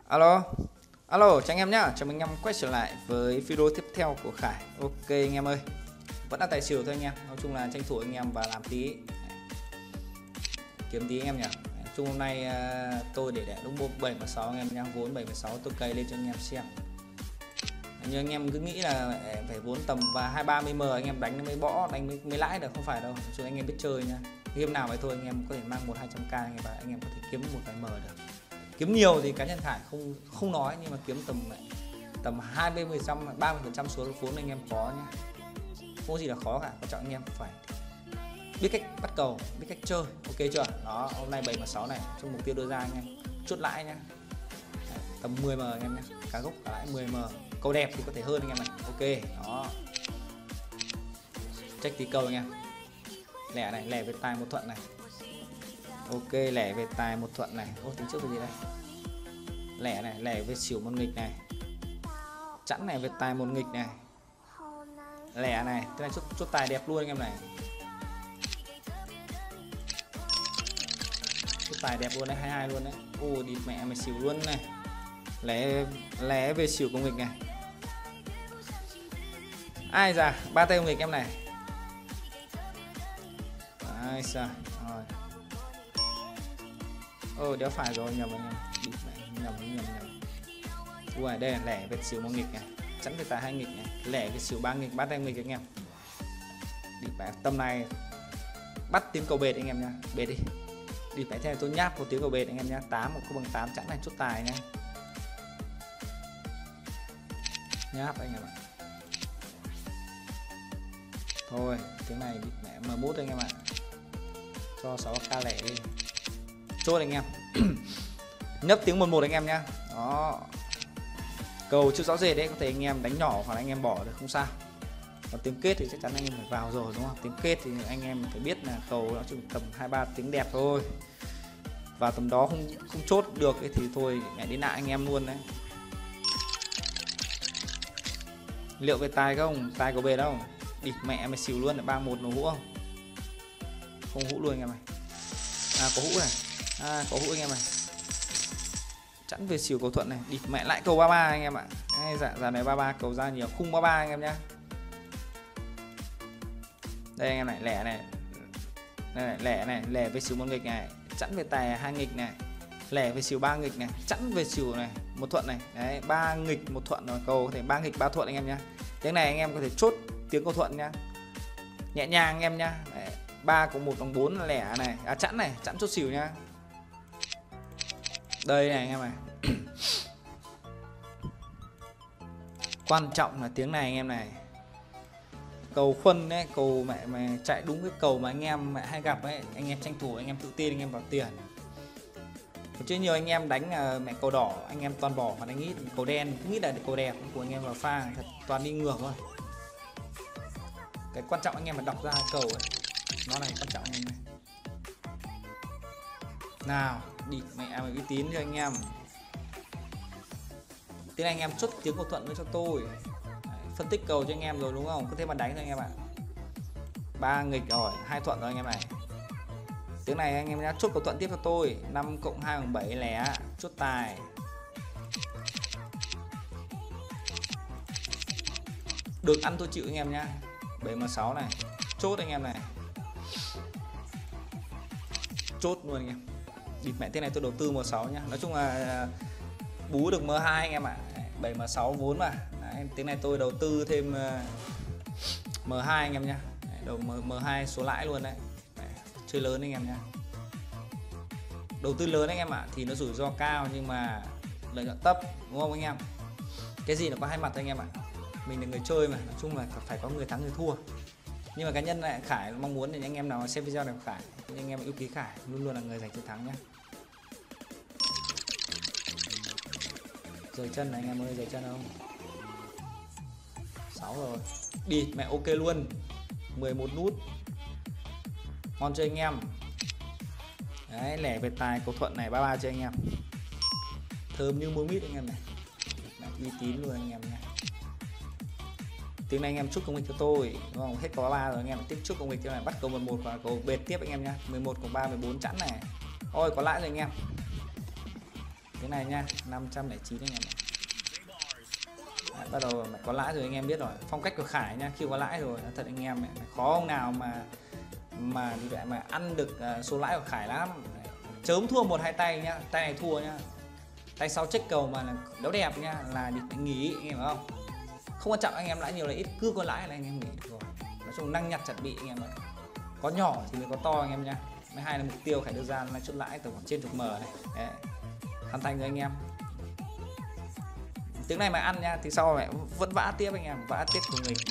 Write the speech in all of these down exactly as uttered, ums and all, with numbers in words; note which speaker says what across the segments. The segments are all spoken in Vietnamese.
Speaker 1: Alo, alo, chào anh em nhá, chào mừng anh em quay trở lại với video tiếp theo của Khải. Ok anh em ơi, vẫn là tài xỉu thôi anh em, nói chung là tranh thủ anh em và làm tí, kiếm tí anh em nhỉ. Nói chung hôm nay tôi để để đúng bảy mươi sáu anh em nhá, vốn bảy mươi sáu tôi cày lên cho anh em xem. Nhưng anh em cứ nghĩ là phải vốn tầm và hai ba mươi m anh em đánh mới bỏ, đánh mới, mới lãi được, không phải đâu. Chứ anh em biết chơi nha. Game nào vậy thôi anh em có thể mang một hai trăm k anh em và anh em có thể kiếm một vài m được. Kiếm nhiều thì cá nhân Khải không không nói, nhưng mà kiếm tầm tầm hai mươi phần trăm ba mươi phần trăm số vốn anh em có nhá, không có gì là khó cả. Quan trọng anh em phải biết cách bắt cầu, biết cách chơi. Ok chưa? Đó, hôm nay bảy mươi sáu này trong mục tiêu đưa ra anh em chốt lãi nhá. Đấy, tầm mười m anh em nhé, cá gốc cả lãi mười m, câu đẹp thì có thể hơn anh em này. Ok đó, check tí câu anh em. Lẻ này, lẻ về tài một thuận này. Ok, lẻ về tài một thuận này. Ô, tính trước cái gì đây? Lẻ này, lẻ về xỉu một nghịch này. Chẵn này về tài một nghịch này. Lẻ này, cái này chốt, chốt tài đẹp luôn anh em này. Chốt tài đẹp luôn đấy, hai mươi hai luôn đấy. Ô, địt mẹ mày xỉu luôn này. Lẻ lẻ về xỉu công nghịch này. Ai già, ba tay công nghịch em này. Ai xa. Rồi. Ô, đéo phải rồi, nhầm anh em. Địt mẹ, nhầm nhầm nhầm. Ui, đây là lẻ về xỉu một nghịch này. Chẵn về tài hai nghịch này, lẻ về xỉu ba nghịch, ba tay nghịch anh em. Địt mẹ, tầm này bắt tiếng cầu bệt anh em nha, bệt đi. Địt mẹ, thế này tôi nháp một tiếng cầu bệt anh em nhá, tám một không bằng tám, chẵn này chốt tài nha. Nháp anh em ạ. Thôi, tiếng này địt mẹ M một anh em ạ. Cho sáu k lẻ đi. Chốt anh em. Nhấp tiếng một một anh em nhá. Đó. Cầu chưa rõ rệt đấy, có thể anh em đánh nhỏ hoặc là anh em bỏ được không sao. Còn tiếng kết thì chắc chắn anh em phải vào rồi đúng không? Tiếng kết thì anh em phải biết là cầu nó chỉ tầm hai ba tiếng đẹp thôi. Và tầm đó không không chốt được ấy, thì thôi mẹ đến lại anh em luôn đấy. Liệu về tài không? Tài có bệt không? Địt mẹ mày xỉu luôn, ba một nó hũ không? Không hũ luôn anh em này. À có hũ này. À có hũ anh em này. Chẵn về xỉu cầu thuận này, địt mẹ lại cầu ba ba anh em ạ. Hay dạ giờ này ba ba cầu ra nhiều, khung ba ba anh em nhá. Đây anh em này, lẻ này. Đây này, lẻ này, lẻ về xỉu một nghịch này, chẵn về tài hai nghịch này, lẻ về xỉu ba nghịch này, chẵn về xỉu này, một thuận này. Đấy, ba nghịch một thuận rồi, cầu có thể ba nghịch ba thuận anh em nhá. Tiếng này anh em có thể chốt tiếng cầu thuận nhá. Nhẹ nhàng anh em nhá. Đấy, ba có một bằng bốn là lẻ này, à chẵn này, chẵn chốt xỉu nhá. Đây này anh em này. Quan trọng là tiếng này anh em này. Cầu khuân đấy, cầu mẹ mà chạy đúng cái cầu mà anh em mẹ hay gặp ấy, anh em tranh thủ, anh em tự tin, anh em vào tiền. Chứ nhiều anh em đánh uh, mẹ cầu đỏ, anh em toàn bỏ mà đánh ít cầu đen, cứ nghĩ là cầu đẹp của anh em vào pha, thật toàn đi ngược thôi. Cái quan trọng anh em phải đọc ra cầu ấy, nó này quan trọng anh em này. Nào, địt mẹ mày uy tín cho anh em. Tiếng này anh em chốt tiếng cầu thuận cho tôi. Đấy, phân tích cầu cho anh em rồi đúng không? Cứ thế mà đánh thôi anh em ạ. Ba nghịch rồi, hai thuận rồi anh em này. Tiếng này anh em nhá, chốt cầu thuận tiếp cho tôi. năm cộng hai bằng bảy lẻ, chốt tài. Được ăn tôi chịu anh em nhá. bảy m sáu này, chốt anh em này. Chốt luôn anh em. Địt mẹ, thế này tôi đầu tư M sáu nhá. Nói chung là bú được M hai anh em ạ. bảy m sáu vốn mà. Đấy, tiếng này tôi đầu tư thêm M hai anh em nhá. Đấy, đầu M, M2 số lãi luôn đấy. Đấy, chơi lớn anh em nhá. Đầu tư lớn anh em ạ, thì nó rủi ro cao nhưng mà lợi nhuận thấp đúng không anh em? Cái gì nó có hai mặt anh em ạ. Mình là người chơi mà, nói chung là phải có người thắng người thua. Nhưng mà cá nhân lại Khải mong muốn thì anh em nào xem video này của Khải, anh em yêu quý Khải luôn luôn là người giành chiến thắng nhé. Rời chân này anh em ơi, rời chân không? sáu rồi. Đi mẹ, ok luôn. mười một nút. Ngon cho anh em. Đấy, lẻ về tài cầu thuận này, ba ba cho anh em. Thơm như muối mít anh em này. Uy tín luôn anh em nhé. Tiếng này anh em chúc công nghịch cho tôi đúng không? Hết có ba rồi anh em tiếp chúc công nghịch cho này, bắt cầu một một và cầu bệt tiếp anh em nhá. mười một cộng ba mười bốn chẵn này. Ôi có lãi rồi anh em. Cái này nha, năm trăm lẻ chín anh em. Đấy, bắt đầu có lãi rồi anh em biết rồi. Phong cách của Khải nha, khi có lãi rồi thật anh em ấy, khó ông nào mà mà như vậy mà ăn được số lãi của Khải lắm. Chớm thua một hai tay nhá, tay này thua nhá. Tay sau check cầu mà là đấu đẹp nha, là đi nghỉ anh em hiểu không? Không quan trọng anh em lãi nhiều là ít, cứ có lãi là anh em nghỉ được rồi. Nói chung năng nhặt chuẩn bị anh em ạ. Có nhỏ thì mới có to anh em nha. Mấy hai là mục tiêu Khải đưa ra là chốt lãi từ khoảng trên chục m này. Đấy. Hoàn thành rồi anh em. Tiếng này mà ăn nha thì sau lại vẫn vã tiếp anh em, vã tiếp của mình.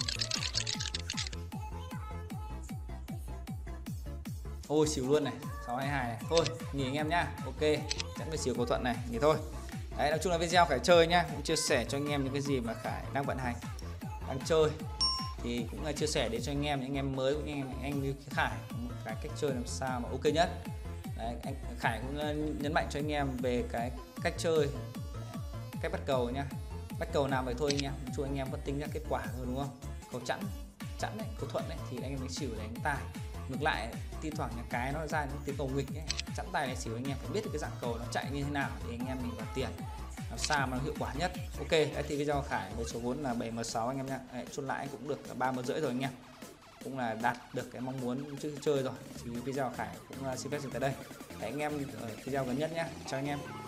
Speaker 1: Ôi xỉu luôn này, sáu hai hai này. Thôi, nghỉ anh em nhá. Ok, chẳng phải xỉu cầu thuận này, nghỉ thôi. Đấy, nói chung là video Khải chơi nhá, cũng chia sẻ cho anh em những cái gì mà Khải đang vận hành, đang chơi thì cũng là chia sẻ để cho anh em, những anh em mới cũng như anh, anh như Khải một cái cách chơi làm sao mà ok nhất. Đấy, anh Khải cũng nhấn mạnh cho anh em về cái cách chơi, cách bắt cầu nhá. Bắt cầu nào vậy thôi anh em, cho anh em vẫn tính ra kết quả thôi đúng không? Cầu chẵn, chẵn đấy, cầu thuận đấy thì anh em đánh xỉu đánh tài. Ngược lại thi thoảng nhà cái nó ra những tiếng cầu nghịch ấy, chẵn tài này xỉu anh em phải biết được cái dạng cầu nó chạy như thế nào thì anh em mình vào tiền làm sao mà nó hiệu quả nhất. Ok, đấy thì video Khải với số vốn là bảy m sáu anh em nhá. Chốt lãi cũng được ba m rưỡi rồi anh em, cũng là đạt được cái mong muốn trước khi chơi rồi. Thì video Khải cũng xin phép dừng tại đây. Hẹn anh em ở video gần nhất nhé. Chào anh em.